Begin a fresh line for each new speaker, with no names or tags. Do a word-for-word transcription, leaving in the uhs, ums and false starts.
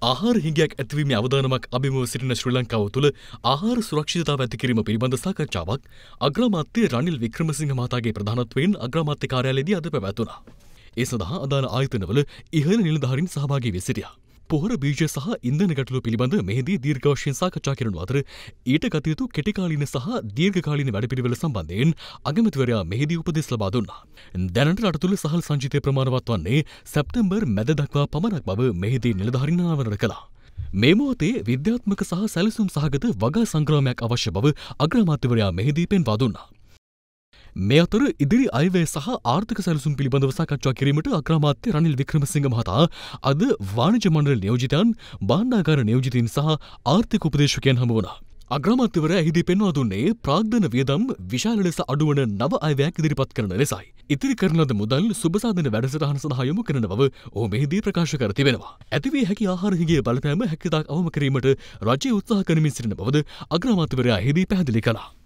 ආහාර හිඟයක් ඇතිවීමේ අවදානමක් අභිමුව සිටින ශ්‍රී ලංකාව තුළ ආහාර සුරක්ෂිතතාව ඇති කිරීම පිළිබඳ සාකච්ඡාවක් අග්‍රාමාත්‍ය රනිල් වික්‍රමසිංහ මහතාගේ ප්‍රධානත්වයෙන් අග්‍රාමාත්‍ය කාර්යාලයේදී අද පැවැත්වුණා. ඒ සඳහා අදාළ ආයතනවල ඉහළ නිලධාරීන් සහභාගී වී සිටියා. පොහොර බීජ සහ ඉන්ධන ගැටලු පිළිබඳ මෙහිදී දීර්ඝ වශයෙන් සාකච්ඡා කරන අතර ඊට ගත යුතු කෙටිකාලීන සහ දීර්ඝකාලීන වැඩපිළිවෙළ සම්බන්ධයෙන් අගමැතිවරයා මෙහිදී උපදෙස් ලබා දුන්නා. දැනට රට තුළ සහල් සංචිතය ප්‍රමාණවත් වන්නේ සැප්තැම්බර් මැද දක්වා පමණක් බව මෙහිදී නිලධාරීන් අනාවරණ කළා. මේ මොහොතේ විද්‍යාත්මක සහ සැලසුම් සහගත වගා සංග්‍රාමයක් අවශ්‍ය බව අග්‍රාමාත්‍යවරයා මෙහිදී පෙන්වා දුන්නා. මේ අතර ඉදිරි අයවැය සහ ආර්ථික සැලසුම් පිළිබඳව සාකච්ඡා කිරීමට අග්‍රාමාත්‍ය රනිල් වික්‍රමසිංහ මහතා අද වාණිජ්‍ය මණ්ඩල නියෝජිතයන්, භාණ්ඩාගාර නියෝජිතයින් සහ ආර්ථික උපදේශකයන් හමු වුණා. අග්‍රාමාත්‍යවරයා එහිදී පෙන්වා දුන්නේ ප්‍රාග්ධන වියදම් විශාල ලෙස අඩුවන නව අයවැයක් ඉදිරිපත් කරන ලෙසයි. ඉතිරි කරන ලද මුදල් සුබසාධන වැඩසටහන සඳහා යොමු කරන බව ඔහු මෙහිදී ප්‍රකාශ කර තිබෙනවා. ඇතිවිය හැකි ආහාර හිඟේ බලපෑම හැකියතාක් අවම කිරීමට රජය උත්සාහ කරමින් සිටින බවද අග්‍රාමාත්‍යවරයා එහිදී පැහැදිලි කළා.